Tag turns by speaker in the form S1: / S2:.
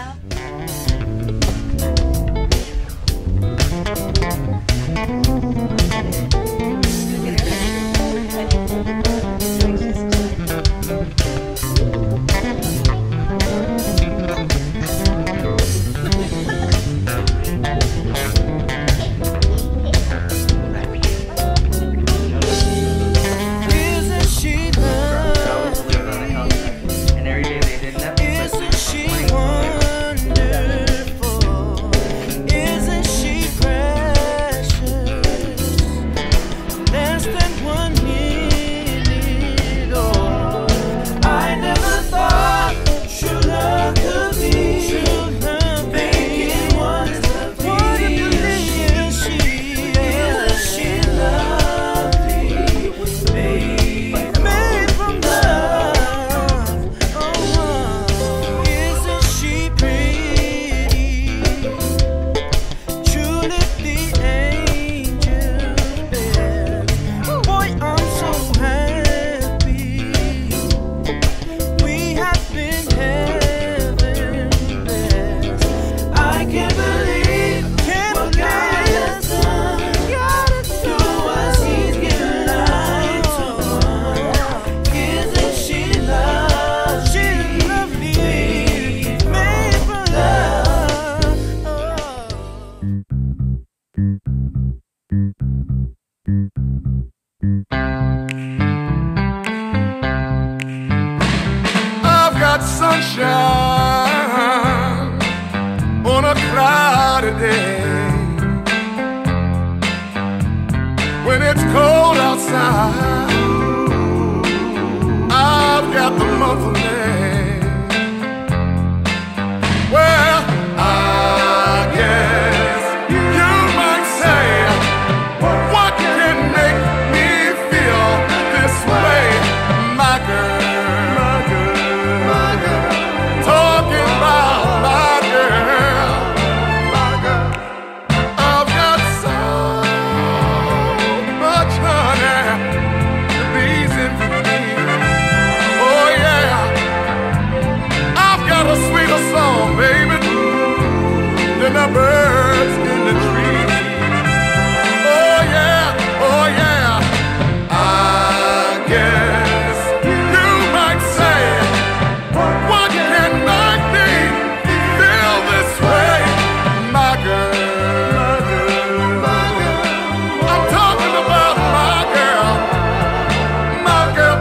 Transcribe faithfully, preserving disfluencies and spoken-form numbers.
S1: sunshine on a cloudy day. When it's cold outside, I've got the month of May. Well, I guess you might say, what can make me feel this way? My girl, my girl, my girl, talking about my girl, my girl. I've got so much honey pleasing for me. Oh yeah, I've got a sweeter song, baby, than the birds in the tree. Oh yeah, oh yeah, I guess you might say, what can make me feel this way? My girl, my girl, my girl. I'm talking about my girl, my girl.